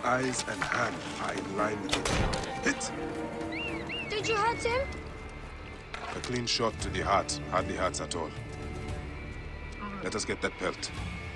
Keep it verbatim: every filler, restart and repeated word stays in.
eyes and hand are in line with it. Hit! Did you hurt him? A clean shot to the heart hardly hurts at all. Let us get that pelt.